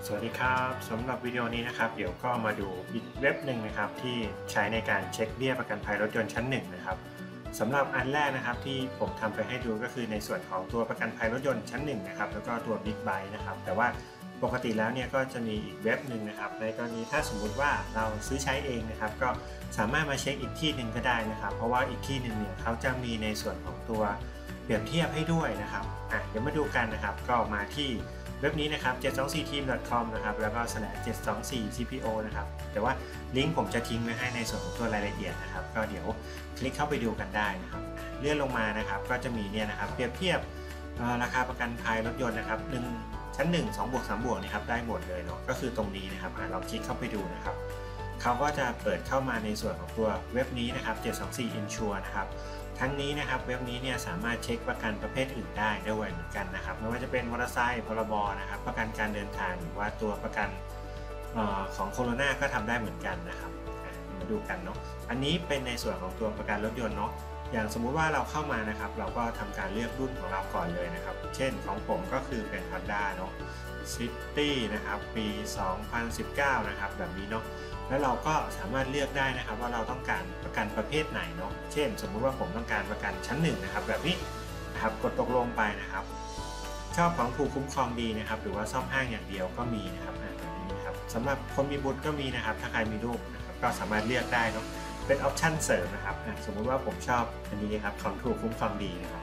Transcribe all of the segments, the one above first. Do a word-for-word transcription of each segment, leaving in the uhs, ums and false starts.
สวัสดีครับสำหรับวิดีโอนี้นะครับเดี๋ยวก็มาดูอีกเว็บหนึ่งนะครับที่ใช้ในการเช็คเบี้ยประกันภัยรถยนต์ชั้นหนึ่งนะครับสำหรับอันแรกนะครับที่ผมทำไปให้ดูก็คือในส่วนของตัวประกันภัยรถยนต์ชั้นหนึ่งนะครับแล้วก็ตัว Big Bike นะครับแต่ว่าปกติแล้วเนี่ยก็จะมีอีกเว็บหนึ่งนะครับในกรณีถ้าสมมุติว่าเราซื้อใช้เองนะครับก็สามารถมาเช็คอีกที่หนึ่งก็ได้นะครับเพราะว่าอีกที่หนึ่งเนี่ยเขาจะมีในส่วนของตัวเปรียบเทียบให้ด้วยนะครับอ่ะเดี๋ยวมาดูกันนะครับก็มาที่เว็บนี้นะครับ เจ็ดสองสี่ทีม ดอท คอม นะครับแล้วก็ slash เจ็ดสองสี่ ซี พี โอ นะครับแต่ว่าลิงก์ผมจะทิ้งไว้ให้ในส่วนของตัวรายละเอียดนะครับก็เดี๋ยวคลิกเข้าไปดูกันได้นะครับเลื่อนลงมานะครับก็จะมีเนี่ยนะครับเปรียบเทียบราคาประกันภัยรถยนต์นะครับหนึ่งชั้นหนึ่ง สองบวกสามบวกนะครับได้หมดเลยเนาะก็คือตรงนี้นะครับเราคลิกเข้าไปดูนะครับเขาก็จะเปิดเข้ามาในส่วนของตัวเว็บนี้นะครับเจ็ดสองสี่ Insure นะครับทั้งนี้นะครับเว็บนี้เนี่ยสามารถเช็คประกันประเภทอื่นได้ด้วยเหมือนกันนะครับไม่ว่าจะเป็นมอเตอร์ไซค์พรบนะครับประกันการเดินทางหรือว่าตัวประกันออของโคโรนาก็ทำได้เหมือนกันนะครับมาดูกันเนาะอันนี้เป็นในส่วนของตัวประกันรถยนต์เนาะอย่างสมมุติว่าเราเข้ามานะครับเราก็ทำการเลือกรุ่นของเราก่อนเลยนะครับเช่นของผมก็คือเป็น Honda เนาะ City นะครับปี สองพันสิบเก้า นะครับแบบนี้เนาะแล้วเราก็สามารถเลือกได้นะครับว่าเราต้องการประกันประเภทไหนเนาะเช่นสมมุติว่าผมต้องการประกันชั้นหนึ่งนะครับแบบนี้นะครับกดตกลงไปนะครับชอบของถูกคุ้มครองดีนะครับหรือว่าซ่อมห้างอย่างเดียวก็มีนะครับแบบนี้นะครับสำหรับคนมีบุตรก็มีนะครับถ้าใครมีลูกนะครับก็สามารถเลือกได้เนาะเป็นออปชั่นเสริมนะครับสมมุติว่าผมชอบอันนี้ครับของถูกคุ้มครองดีนะครับ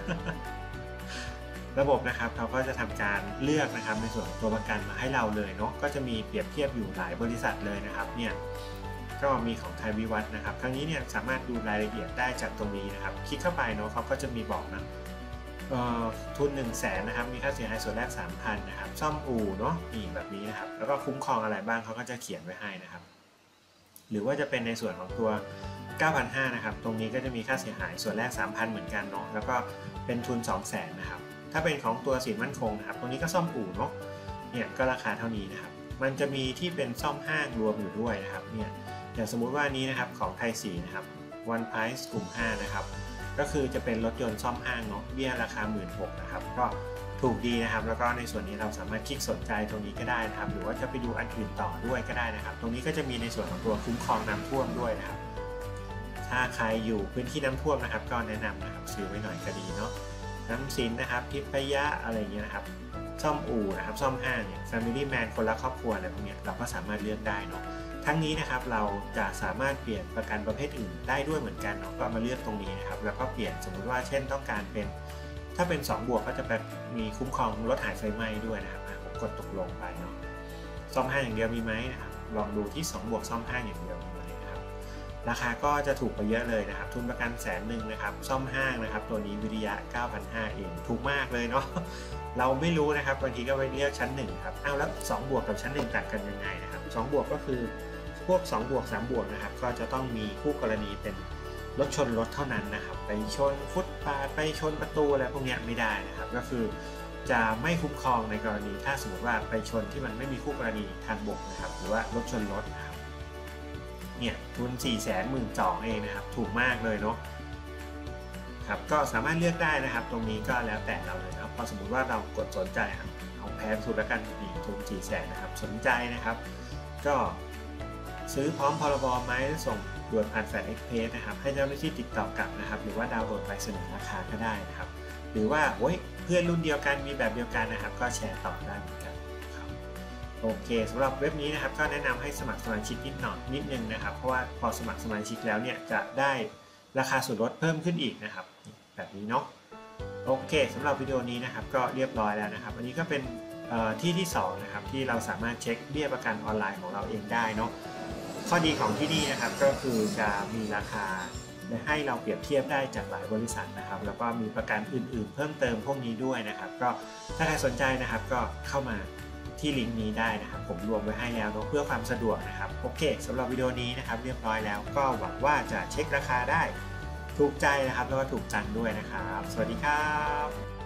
ระบบนะครับเขาก็จะทำการเลือกนะครับในส่วนของตัวประกันมาให้เราเลยเนาะก็จะมีเปรียบเทียบอยู่หลายบริษัทเลยนะครับเนี่ยก็มีของไทยวิวัฒน์นะครับทั้งนี้เนี่ยสามารถดูรายละเอียดได้จากตรงนี้นะครับคลิกเข้าไปเนาะเขาก็จะมีบอกนะทุน หนึ่งแสน นะครับมีค่าเสียหายส่วนแรก สามพัน นะครับซ่อมอู่เนาะนี่แบบนี้นะครับแล้วก็คุ้มครองอะไรบ้างเขาก็จะเขียนไว้ให้นะครับหรือว่าจะเป็นในส่วนของตัว เก้าพันห้าร้อย นะครับตรงนี้ก็จะมีค่าเสียหายส่วนแรก สามพัน เหมือนกันเนาะแล้วก็เป็นทุน สองแสน นะครับถ้าเป็นของตัวสินมั่นคงนะครับตรงนี้ก็ซ่อมอู่เนาะเนี่ยก็ราคาเท่านี้นะครับมันจะมีที่เป็นซ่อมห้างรวมอยู่ด้วยนะครับเนี่ยอย่างสมมุติว่านี้นะครับของไทยสีนะครับ One Price กลุ่มห้านะครับก็คือจะเป็นรถยนต์ซ่อมห้างเนาะเบี้ยราคา หนึ่งหมื่นหกพัน นะครับก็ถูกดีนะครับแล้วก็ในส่วนนี้เราสามารถคลิกสนใจตรงนี้ก็ได้นะครับหรือว่าจะไปดูอันอื่นต่อด้วยก็ได้นะครับตรงนี้ก็จะมีในส่วนของตัวคุ้มครองน้ำท่วมด้วยนะครับถ้าใครอยู่พื้นที่น้ำท่วมนะครับก็แนะนำนะครับซื้อไว้หน่อยก็ดีเนาะน้ำสินนะครับทิพยะอะไรเงี้ยนะครับซ่อมอู่นะครับซ่อมห้างเนี่ย Family Man คนละครอบครัวอะไรพวกนี้เราก็สามารถเลือกได้เนาะทั้งนี้นะครับเราจะสามารถเปลี่ยนประกันประเภทอื่นได้ด้วยเหมือนกันเนาะก็มาเลือกตรงนี้นะครับแล้วก็เปลี่ยนสมมุติว่าเช่นต้องการเป็นถ้าเป็นสองบวกก็จะแบบมีคุ้มครองรถหายไฟไหม้ด้วยนะครับผมกดตกลงไปเนาะซ่อมห้างอย่างเดียวมีไหมนะครับลองดูที่สองบวกซ่อมห้างอย่างเดียวมีไหมนะครับราคาก็จะถูกไปเยอะเลยนะครับทุนประกันแสนหนึ่งนะครับซ่อมห้างนะครับตัวนี้วิริยะ เก้าพันห้าร้อย เองถูกมากเลยเนาะเราไม่รู้นะครับบางทีก็ไปเลือกชั้นหนึ่งครับอ้าวแล้วสองบวกกับชั้นหนึ่งต่างกันยังไงนะครับสองบวกก็คือพวกสองบวกสามบวกนะครับก็จะต้องมีคู่กรณีเป็นรถชนรถเท่านั้นนะครับไปชนฟุตบาทไปชนประตูอะไรพวกนี้ไม่ได้นะครับก็คือจะไม่คุ้มครองในกรณีถ้าสมมติว่าไปชนที่มันไม่มีคู่กรณีทางบกนะครับหรือว่ารถชนรถนะครับเนี่ยทุน สี่แสนหมื่นสองพัน เองนะครับถูกมากเลยเนาะครับก็สามารถเลือกได้นะครับตรงนี้ก็แล้วแต่เราเลยนะครับพอสมมุติว่าเรากดสนใจเอาแพงสุดแล้วกันนี่ทุน สี่แสน นะครับสนใจนะครับก็ซื้อพร้อมพรบไหมส่งด่วนผ่านแฟลชเอ็กเพรสนะครับให้เจ้าหน้าที่ติดต่อกลับนะครับหรือว่าดาวน์โหลดไปเสนอราคาก็ได้นะครับหรือว่าโอ้ยเพื่อนรุ่นเดียวกันมีแบบเดียวกันนะครับก็แชร์ต่อได้เหมือนกันครับโอเคสำหรับเว็บนี้นะครับก็แนะนำให้สมัครสมาชิกนิดหน่อยนิดนึงนะครับเพราะว่าพอสมัครสมาชิกแล้วเนี่ยจะได้ราคาส่วนลดเพิ่มขึ้นอีกนะครับแบบนี้เนาะโอเคสำหรับวิดีโอนี้นะครับก็เรียบร้อยแล้วนะครับอันนี้ก็เป็นที่ที่สองนะครับที่เราสามารถเช็คเบี้ยประกันออนไลน์ของเราเองได้เนาะข้อดีของที่นี่นะครับก็คือจะมีราคาและให้เราเปรียบเทียบได้จากหลายบริษัทนะครับแล้วก็มีประกันอื่นๆเพิ่มเติมพวกนี้ด้วยนะครับก็ถ้าใครสนใจนะครับก็เข้ามาที่ลิงก์นี้ได้นะครับผมรวมไว้ให้แล้วเพื่อความสะดวกนะครับโอเคสำหรับวิดีโอนี้นะครับเรียบร้อยแล้วก็หวังว่าจะเช็คราคาได้ถูกใจนะครับแล้วก็ถูกจังด้วยนะครับสวัสดีครับ